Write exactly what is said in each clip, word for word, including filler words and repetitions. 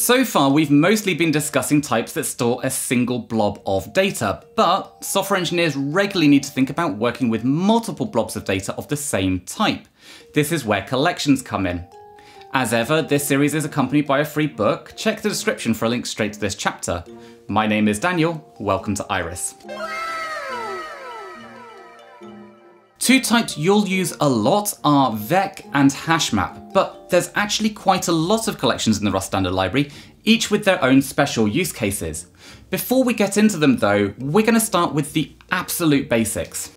So far, we've mostly been discussing types that store a single blob of data, but software engineers regularly need to think about working with multiple blobs of data of the same type. This is where collections come in. As ever, this series is accompanied by a free book. Check the description for a link straight to this chapter. My name is Daniel, welcome to Iris. Two types you'll use a lot are VecDeque and HashMap, but there's actually quite a lot of collections in the Rust standard library, each with their own special use cases. Before we get into them though, we're going to start with the absolute basics.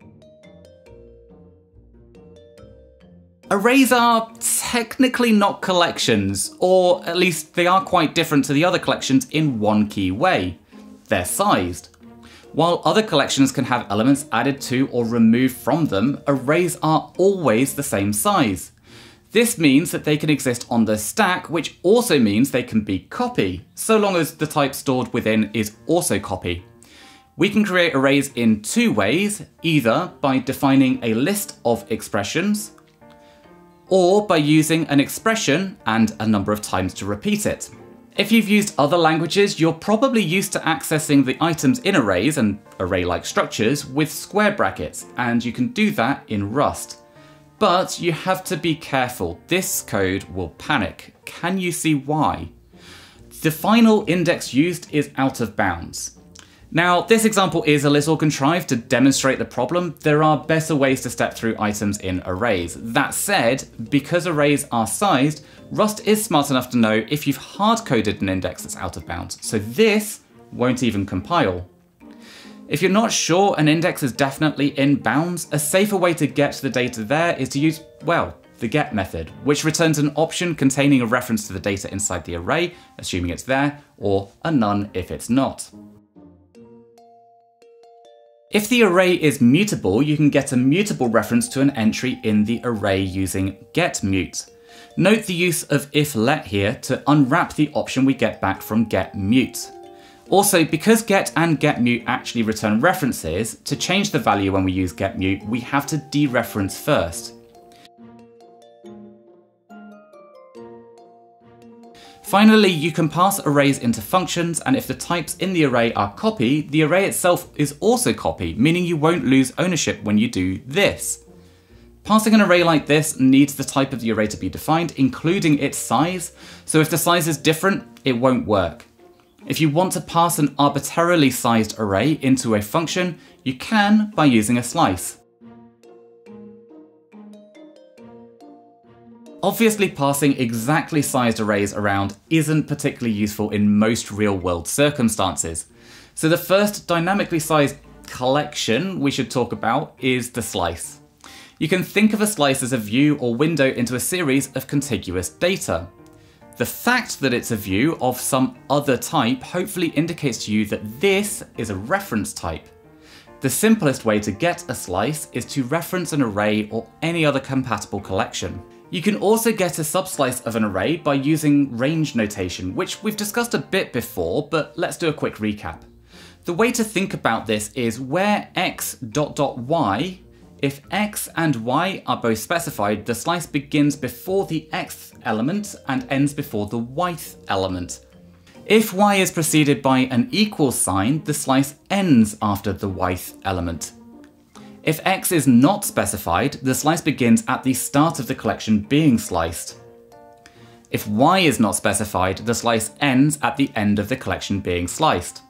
Arrays are technically not collections, or at least they are quite different to the other collections in one key way. They're sized. While other collections can have elements added to or removed from them, arrays are always the same size. This means that they can exist on the stack, which also means they can be copy, so long as the type stored within is also copy. We can create arrays in two ways, either by defining a list of expressions, or by using an expression and a number of times to repeat it. If you've used other languages, you're probably used to accessing the items in arrays and array-like structures with square brackets, and you can do that in Rust. But you have to be careful, this code will panic. Can you see why? The final index used is out of bounds. Now, this example is a little contrived to demonstrate the problem. There are better ways to step through items in arrays. That said, because arrays are sized, Rust is smart enough to know if you've hard-coded an index that's out of bounds, so this won't even compile. If you're not sure an index is definitely in bounds, a safer way to get to the data there is to use, well, the get method, which returns an option containing a reference to the data inside the array, assuming it's there, or a none if it's not. If the array is mutable, you can get a mutable reference to an entry in the array using getMut. Note the use of if-let here to unwrap the option we get back from getMut. Also, because get and getMut actually return references, to change the value when we use getMut, we have to dereference first. Finally, you can pass arrays into functions, and if the types in the array are copy, the array itself is also copy, meaning you won't lose ownership when you do this. Passing an array like this needs the type of the array to be defined, including its size, so if the size is different, it won't work. If you want to pass an arbitrarily sized array into a function, you can by using a slice. Obviously, passing exactly sized arrays around isn't particularly useful in most real-world circumstances. So the first dynamically sized collection we should talk about is the slice. You can think of a slice as a view or window into a series of contiguous data. The fact that it's a view of some other type hopefully indicates to you that this is a reference type. The simplest way to get a slice is to reference an array or any other compatible collection. You can also get a subslice of an array by using range notation, which we've discussed a bit before, but let's do a quick recap. The way to think about this is where x dot dot y, if x and y are both specified, the slice begins before the xth element and ends before the yth element. If y is preceded by an equal sign, the slice ends after the yth element. If x is not specified, the slice begins at the start of the collection being sliced. If y is not specified, the slice ends at the end of the collection being sliced.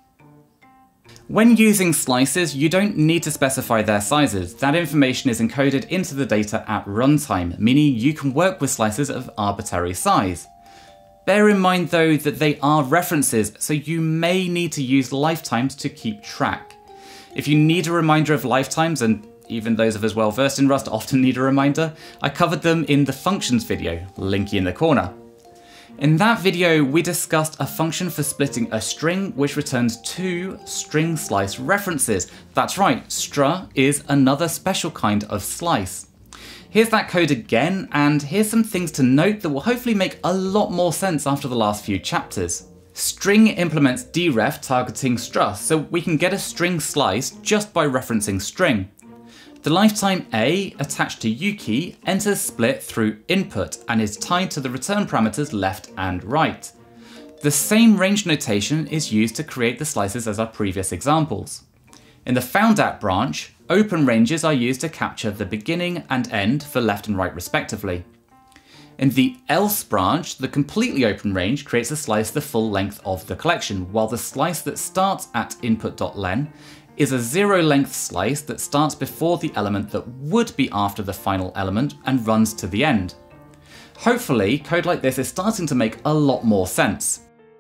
When using slices, you don't need to specify their sizes. That information is encoded into the data at runtime, meaning you can work with slices of arbitrary size. Bear in mind though that they are references, so you may need to use lifetimes to keep track. If you need a reminder of lifetimes, and even those of us well versed in Rust often need a reminder, I covered them in the functions video, linky in the corner. In that video, we discussed a function for splitting a string which returns two string slice references. That's right, str is another special kind of slice. Here's that code again, and here's some things to note that will hopefully make a lot more sense after the last few chapters. String implements deref targeting str, so we can get a string slice just by referencing string. The lifetime A attached to uKey enters split through input and is tied to the return parameters left and right. The same range notation is used to create the slices as our previous examples. In the found_at branch, open ranges are used to capture the beginning and end for left and right respectively. In the else branch, the completely open range creates a slice the full length of the collection, while the slice that starts at input.len is a zero length slice that starts before the element that would be after the final element and runs to the end. Hopefully, code like this is starting to make a lot more sense.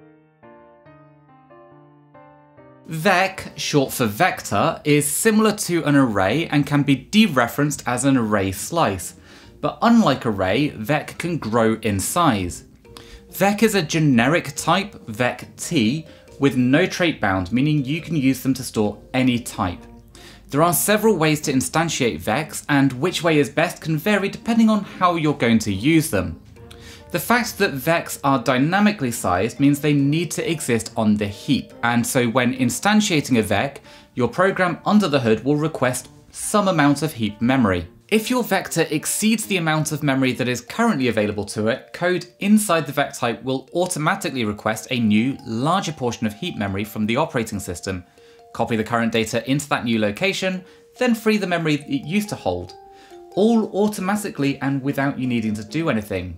Vec, short for vector, is similar to an array and can be dereferenced as an array slice. But unlike array, vec can grow in size. Vec is a generic type, VecT, with no trait bound, meaning you can use them to store any type. There are several ways to instantiate vecs, and which way is best can vary depending on how you're going to use them. The fact that vecs are dynamically sized means they need to exist on the heap, and so when instantiating a vec, your program under the hood will request some amount of heap memory. If your vector exceeds the amount of memory that is currently available to it, code inside the vec type will automatically request a new, larger portion of heap memory from the operating system, copy the current data into that new location, then free the memory it used to hold, all automatically and without you needing to do anything.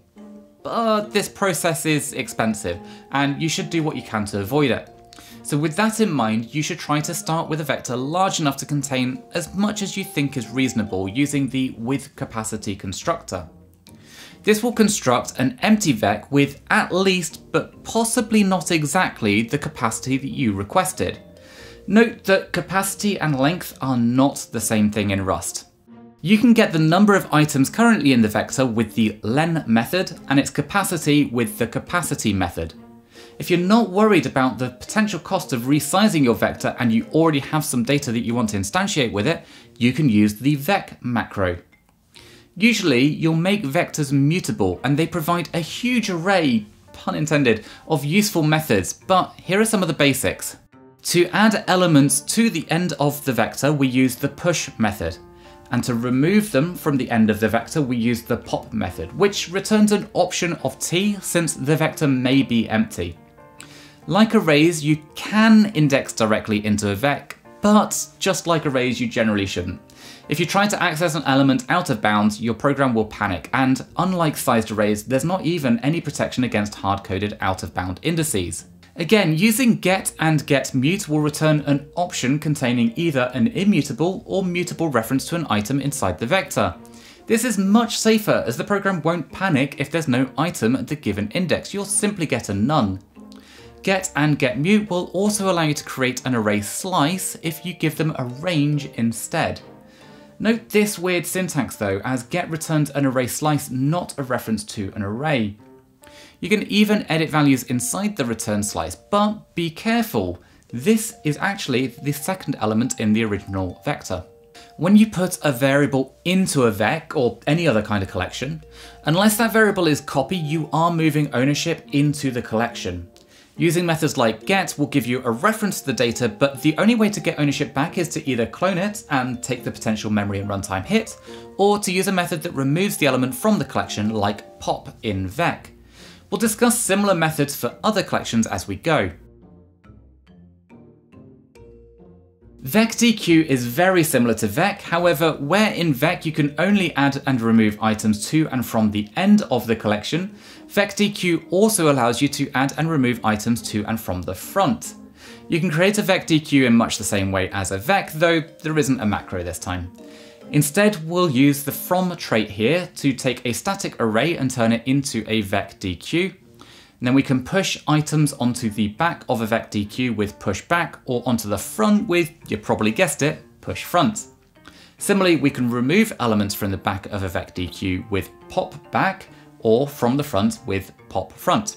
But this process is expensive, and you should do what you can to avoid it. So with that in mind, you should try to start with a vector large enough to contain as much as you think is reasonable using the withCapacity constructor. This will construct an empty vec with at least, but possibly not exactly, the capacity that you requested. Note that capacity and length are not the same thing in Rust. You can get the number of items currently in the vector with the len method and its capacity with the capacity method. If you're not worried about the potential cost of resizing your vector and you already have some data that you want to instantiate with it, you can use the vec macro. Usually, you'll make vectors mutable and they provide a huge array, pun intended, of useful methods, but here are some of the basics. To add elements to the end of the vector, we use the push method. And to remove them from the end of the vector, we use the pop method, which returns an option of t since the vector may be empty. Like arrays, you can index directly into a vec, but just like arrays, you generally shouldn't. If you try to access an element out of bounds, your program will panic, and unlike sized arrays, there's not even any protection against hard-coded out-of-bound indices. Again, using get and getMut will return an option containing either an immutable or mutable reference to an item inside the vector. This is much safer as the program won't panic if there's no item at the given index, you'll simply get a none. Get and getMut will also allow you to create an array slice if you give them a range instead. Note this weird syntax though, as get returns an array slice, not a reference to an array. You can even edit values inside the return slice, but be careful, this is actually the second element in the original vector. When you put a variable into a vec or any other kind of collection, unless that variable is copy, you are moving ownership into the collection. Using methods like get will give you a reference to the data, but the only way to get ownership back is to either clone it and take the potential memory and runtime hit, or to use a method that removes the element from the collection like pop in vec. We'll discuss similar methods for other collections as we go. VecDeque is very similar to vec, however, where in vec you can only add and remove items to and from the end of the collection, VecDeque also allows you to add and remove items to and from the front. You can create a VecDeque in much the same way as a vec, though there isn't a macro this time. Instead, we'll use the from trait here to take a static array and turn it into a VecDeque. And then we can push items onto the back of a VecDeque with push back, or onto the front with, you probably guessed it, push front. Similarly, we can remove elements from the back of a VecDeque with pop back, or from the front with pop front.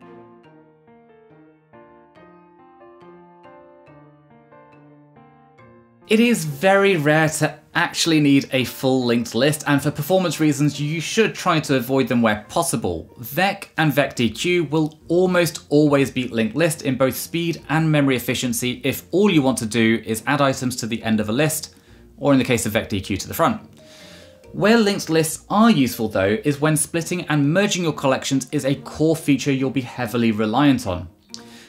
It is very rare to actually need a full linked list, and for performance reasons you should try to avoid them where possible. Vec and VecDeque will almost always beat linked list in both speed and memory efficiency if all you want to do is add items to the end of a list, or in the case of VecDeque to the front. Where linked lists are useful though is when splitting and merging your collections is a core feature you'll be heavily reliant on.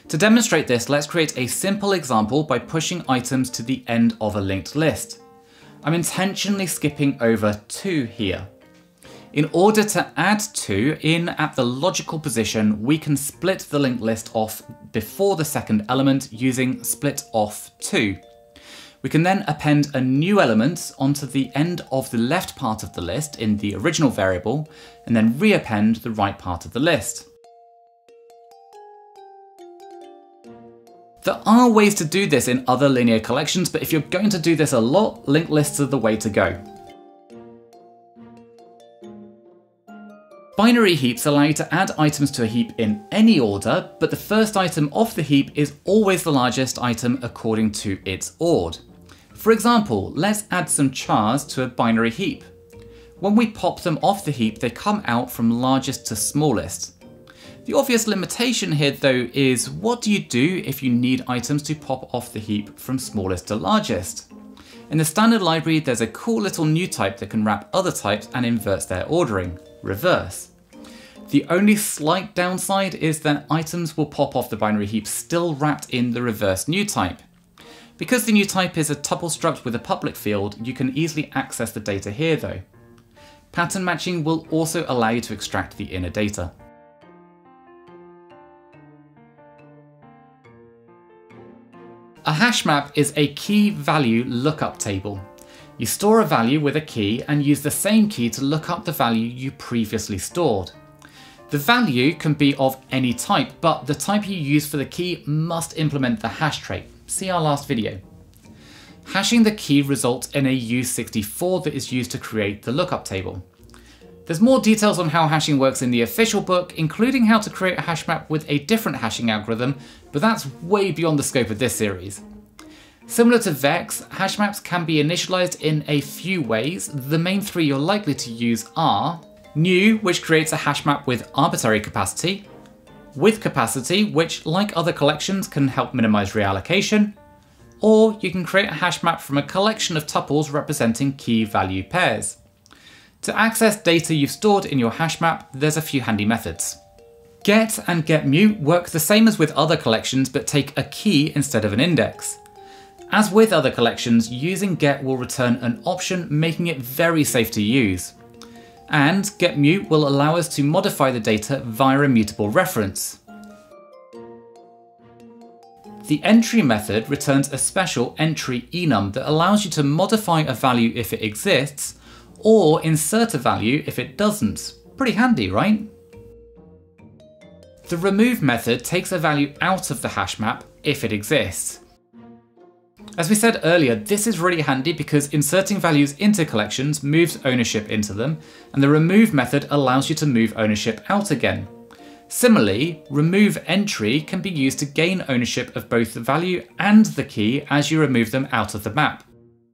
To demonstrate this, let's create a simple example by pushing items to the end of a linked list. I'm intentionally skipping over two here. In order to add two in at the logical position, we can split the linked list off before the second element using split off two. We can then append a new element onto the end of the left part of the list in the original variable, and then reappend the right part of the list. There are ways to do this in other linear collections, but if you're going to do this a lot, linked lists are the way to go. Binary heaps allow you to add items to a heap in any order, but the first item of the heap is always the largest item according to its ord. For example, let's add some chars to a binary heap. When we pop them off the heap, they come out from largest to smallest. The obvious limitation here though is, what do you do if you need items to pop off the heap from smallest to largest? In the standard library, there's a cool little new type that can wrap other types and inverts their ordering, reverse. The only slight downside is that items will pop off the binary heap still wrapped in the reverse new type. Because the new type is a tuple struct with a public field, you can easily access the data here though. Pattern matching will also allow you to extract the inner data. A hash map is a key value lookup table. You store a value with a key and use the same key to look up the value you previously stored. The value can be of any type, but the type you use for the key must implement the hash trait. See our last video. Hashing the key results in a U sixty-four that is used to create the lookup table. There's more details on how hashing works in the official book, including how to create a hash map with a different hashing algorithm, but that's way beyond the scope of this series. Similar to Vex, hash maps can be initialized in a few ways. The main three you're likely to use are new, which creates a hash map with arbitrary capacity, with capacity, which like other collections can help minimize reallocation, or you can create a hash map from a collection of tuples representing key value pairs. To access data you've stored in your hash map, there's a few handy methods. Get and getMu work the same as with other collections, but take a key instead of an index. As with other collections, using get will return an option, making it very safe to use. And getMu will allow us to modify the data via a mutable reference. The entry method returns a special entry enum that allows you to modify a value if it exists, or insert a value if it doesn't. Pretty handy, right? The remove method takes a value out of the hash map if it exists. As we said earlier, this is really handy because inserting values into collections moves ownership into them, and the remove method allows you to move ownership out again. Similarly, remove entry can be used to gain ownership of both the value and the key as you remove them out of the map.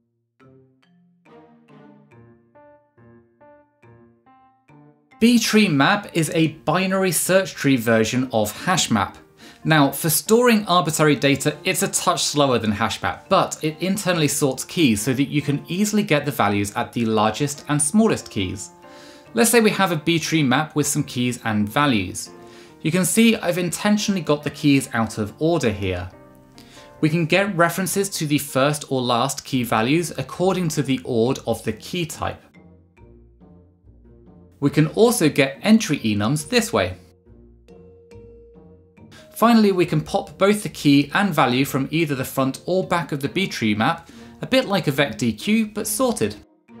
BTreeMap is a binary search tree version of HashMap. Now, for storing arbitrary data, it's a touch slower than HashMap, but it internally sorts keys so that you can easily get the values at the largest and smallest keys. Let's say we have a BTreeMap with some keys and values. You can see I've intentionally got the keys out of order here. We can get references to the first or last key values according to the ord of the key type. We can also get entry enums this way. Finally, we can pop both the key and value from either the front or back of the BTreeMap, a bit like a VecDeque, but sorted.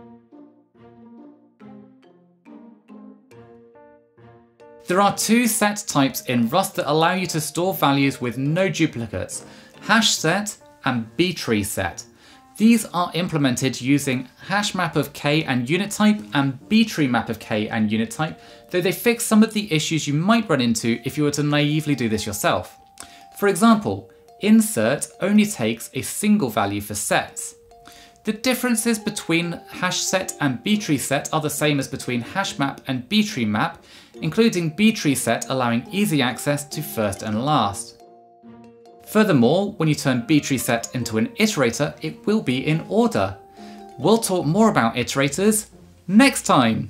There are two set types in Rust that allow you to store values with no duplicates, HashSet and BTreeSet. These are implemented using HashMap of K and unit type and BTreeMap of K and unit type, though they fix some of the issues you might run into if you were to naively do this yourself. For example, insert only takes a single value for sets. The differences between HashSet and BTreeSet are the same as between HashMap and BTreeMap, including BTreeSet allowing easy access to first and last. Furthermore, when you turn BTreeSet into an iterator, it will be in order. We'll talk more about iterators next time.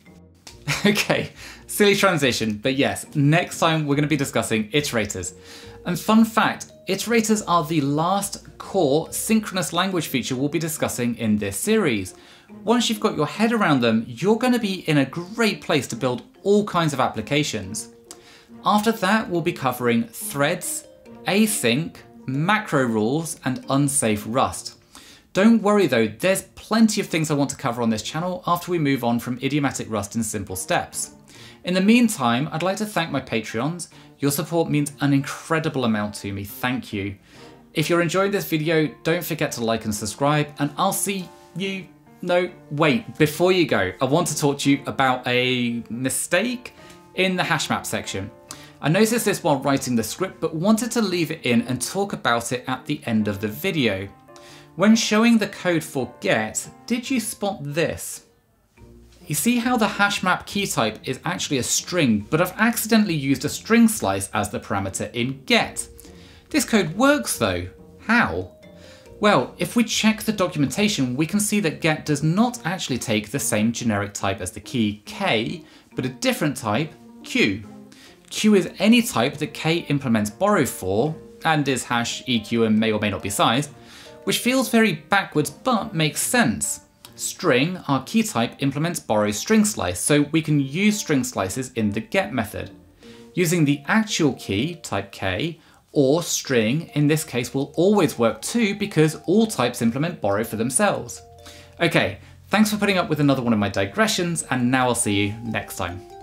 Okay, silly transition, but yes, next time we're going to be discussing iterators. And fun fact, iterators are the last core synchronous language feature we'll be discussing in this series. Once you've got your head around them, you're going to be in a great place to build all kinds of applications. After that, we'll be covering threads, async, macro rules, and unsafe Rust. Don't worry though, there's plenty of things I want to cover on this channel after we move on from idiomatic Rust in simple steps. In the meantime, I'd like to thank my Patreons. Your support means an incredible amount to me, thank you. If you're enjoying this video, don't forget to like and subscribe, and I'll see you... No, wait, before you go, I want to talk to you about a mistake in the HashMap section. I noticed this while writing the script, but wanted to leave it in and talk about it at the end of the video. When showing the code for get, did you spot this? You see how the HashMap key type is actually a string, but I've accidentally used a string slice as the parameter in get. This code works though. How? Well, if we check the documentation, we can see that get does not actually take the same generic type as the key k, but a different type, q. Q is any type that k implements borrow for, and is hash, E Q, and may or may not be sized, which feels very backwards but makes sense. String, our key type, implements borrow string slice, so we can use string slices in the get method. Using the actual key, type k, or string, in this case, will always work too because all types implement borrow for themselves. Okay, thanks for putting up with another one of my digressions, and now I'll see you next time.